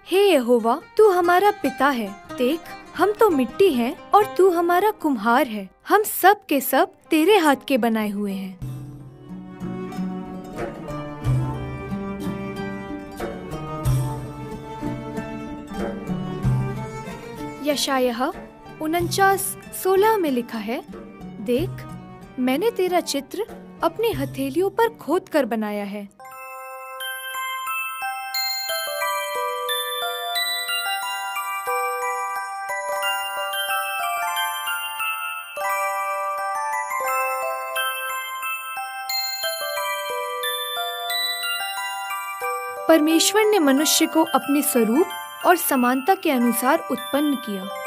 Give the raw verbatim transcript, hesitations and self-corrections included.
हे यहोवा, तू हमारा पिता है। देख, हम तो मिट्टी हैं और तू हमारा कुम्हार है। हम सब के सब तेरे हाथ के बनाए हुए हैं। यशायाह उनचास सोलह में लिखा है, देख, मैंने तेरा चित्र अपनी हथेलियों पर खोद कर बनाया है। परमेश्वर ने मनुष्य को अपने स्वरूप और समानता के अनुसार उत्पन्न किया।